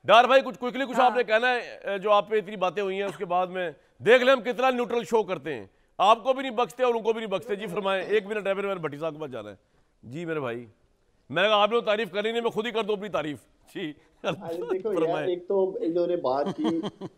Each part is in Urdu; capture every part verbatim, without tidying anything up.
ڈار بھائی کچھ کوئکلی کچھ آپ نے کہنا ہے جو آپ پہ اتنی باتیں ہوئی ہیں اس کے بعد میں دیکھ لیں ہم کتنا نیوٹرل شو کرتے ہیں. آپ کو بھی نہیں بخشتے اور ان کو بھی نہیں بخشتے. جی فرمائیں, ایک منٹ ہے پھر میں نے بھٹی صاحب کے پاس جانا ہے. جی میرے بھائی, میں نے کہا آپ نے تعریف کرنی نہیں, میں خود ہی کر دوں اپنی تعریف. جی دیکھو یار, ایک تو انہوں نے بات کی,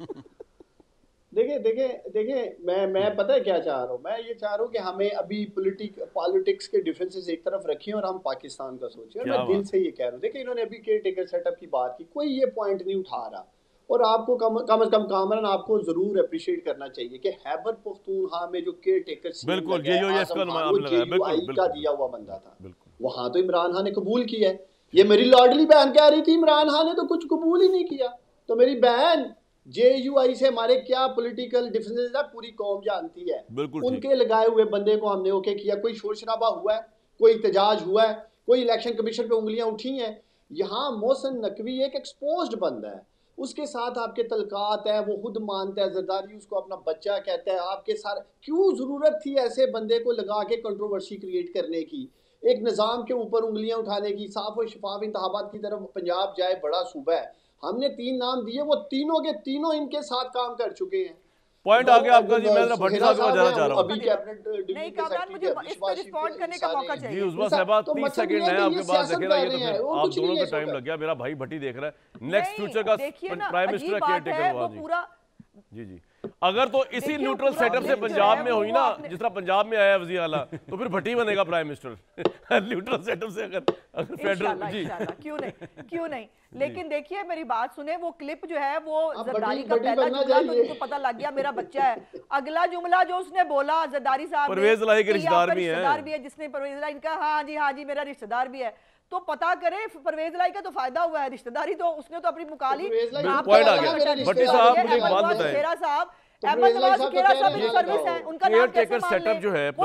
دیکھیں دیکھیں دیکھیں میں میں پتہ ہے کیا چاہ رہا ہوں, میں یہ چاہ رہا ہوں کہ ہمیں ابھی پولیٹک پالیٹکس کے ڈیفرنسز ایک طرف رکھیں اور ہم پاکستان کا سوچیں. اور میں دل سے یہ کہہ رہا ہوں, دیکھیں انہوں نے ابھی کیئر ٹیکر سیٹ اپ کی بات کی, کوئی یہ پوائنٹ نہیں اٹھا رہا. اور آپ کو کم کم از کم کامران آپ کو ضرور اپریشیٹ کرنا چاہیے کہ خیبر پختونخوا میں جو کیئر ٹیکر سین لگا ہے, اعظم خان وہ جے یو آئی کا دیا ہوا بندہ تھا, وہاں تو عمران خان نے قبول کیا ہے. یہ میری لاڈلی بہن کہہ رہی تھی عمران خان نے تو کچھ قبول ہی نہیں کیا. تو میری بہن, جے یو آئی سے ہمارے کیا پولیٹیکل ڈیفرنسز ہے پوری قوم جانتی ہے. ان کے لگائے ہوئے بندے کو ہم نے اوکے کیا. کوئی شور شرابہ ہوا ہے, کوئی احتجاج ہوا ہے, کوئی الیکشن کمیشن پہ انگلیاں اٹھی ہیں. یہاں محسن نقوی ایک ایکسپوزڈ بندہ ہے, اس کے ساتھ آپ کے تعلقات ہیں, وہ خود مانتا ہے, زرداری اس کو اپنا بچہ کہتا ہے. آپ کے سارے کیوں ضرورت تھی ایسے بندے کو لگا کے کنٹروورسی کریٹ کرنے کی, ایک نظام کے اوپر انگلیاں اٹھانے کی. صاف و شفاف انتخابات کی طرف پنجاب جائے, بڑا صوبہ ہے. ہم نے تین نام دیے, وہ تینوں کے تینوں ان کے ساتھ کام کر چکے ہیں. پوائنٹ آگے آپ کا جی, میں ذرا بھٹی صاحب کے پاس جانا چاہ رہا ہوں. ابھی کیبنٹ ڈپٹی سیکریٹری ہے, اس پہ رسپونڈ کرنے کا موقع چاہیے. جی عزبہ صاحبہ تیس سیکنڈ ہے آپ کے پاس, دیکھیں نا یہ تو پھر آپ دونوں کا ٹائم لگ گیا. میرا بھائی بھٹی دیکھ رہا ہے, نیکسٹ فیوچر کا پرائم منسٹر کیئر ٹیکر ہوا. جی جی اگر تو اسی نیوٹرل سیٹ اپ سے پنجاب میں ہوئی نا, جس طرح پنجاب میں آیا وزیر اعلیٰ, تو پھر بھٹی بنے گا prime minister neutral set up سے. اگر فیڈرل, جی کیوں نہیں کیوں نہیں. لیکن دیکھیے میری بات سنیں, وہ کلپ جو ہے وہ زرداری کا پہلا جملہ تو ان کو پتہ لگ گیا میرا بچہ ہے. اگلا جملہ جو اس نے بولا زرداری صاحب نے, پرویز الہی کے رشتہ دار بھی ہے, جس نے پرویز الہی کا, ہاں جی ہاں جی میرا رشتہ دار بھی ہے. تو پتا کرے پرویز الہی کا تو فائدہ ہوا ہے, رشتہ داری تو اس نے تو اپنی مکالی. پوائنٹ آ گیا. بھٹی صاحب مجھے ایک بات بتائیں, صاحب احمد نواز کھیرا صاحب ان سروس ہیں, ان کا نام کیسے مان لیں.